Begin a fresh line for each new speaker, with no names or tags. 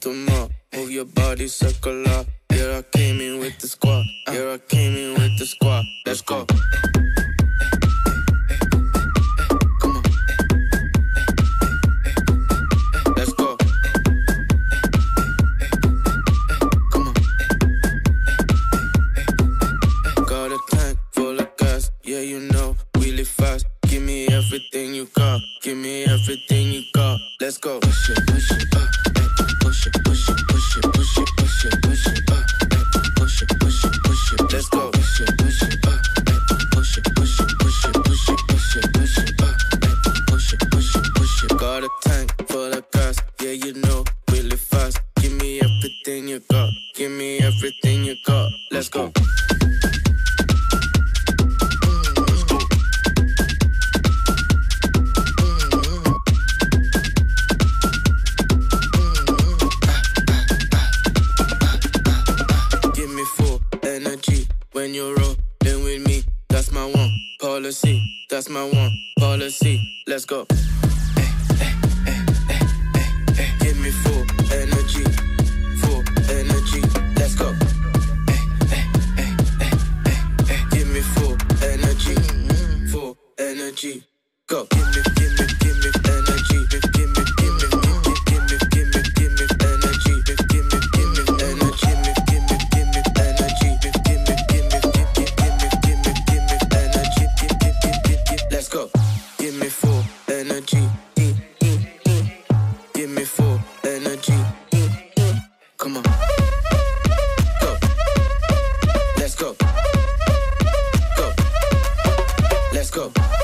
tomorrow. Move your body circular. Yeah, I came in with the squad. Yeah, I came in with the squad. Let's go. Come on. Let's go. Come on. Got a tank full of gas. Yeah, you know, really fast. Give me everything you got. Give me everything you got. Let's go. Push it, push it, push it, push it, push it, push it, push it, push it, push it, push it, push it. Let's go. Push it, push it, push it, push it, push it, push it, push it, push it, push it, push it, push it. Got a tank full of gas. Yeah, you know, really fast. Give me everything you got. Give me everything you got. Let's go. When you're rolling with me, that's my one policy. That's my one policy. Let's go. Give me full energy, full energy. Let's go. Give me full energy, full energy. Go. Give me energy. Give me energy. Give me energy. Let's go. Give me full energy. Give me full energy. Come on. Go. Let's go. Go. Let's go.